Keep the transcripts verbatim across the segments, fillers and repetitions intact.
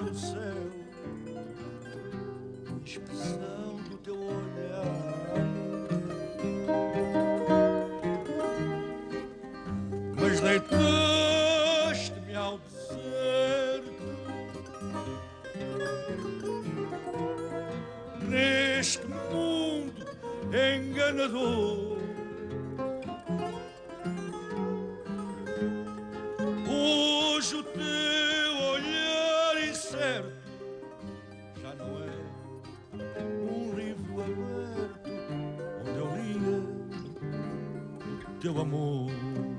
no céu, expressão do teu olhar. Mas deitaste-me ao deserto, neste mundo enganador. Hoje o teu olhar incerto já não é um livro aberto onde eu lia o teu amor.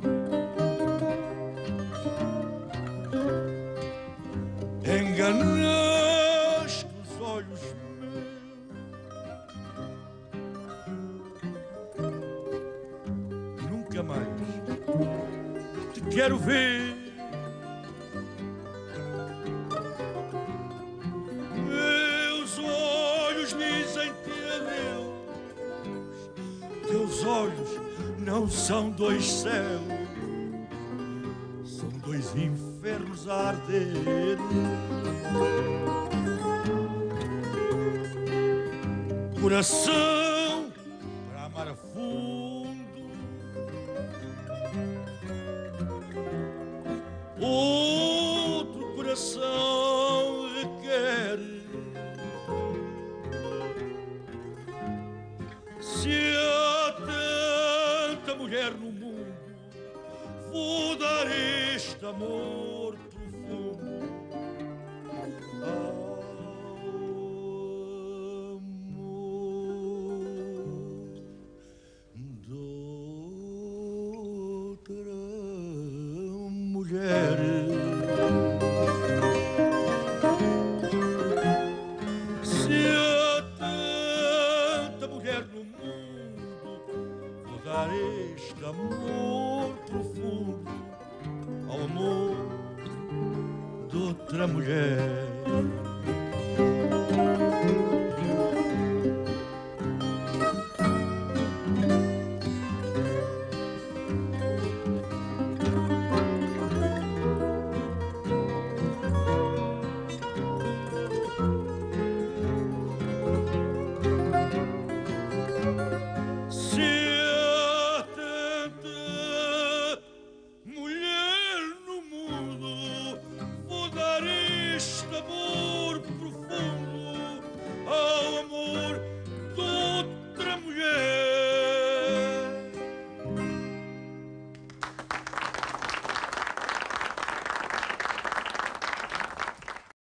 Enganaste os olhos meus, nunca mais te quero ver. Meus olhos dizem-te adeus, teus olhos não são dois céus, são dois infernos a arder. Coração para amar a fundo, outro coração requer. Se há tanta mulher no mundo, vou dar este amor